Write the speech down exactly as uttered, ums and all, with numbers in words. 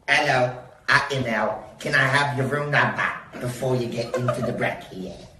Hello, uh, you know, can I have your room number before you get into the breccia?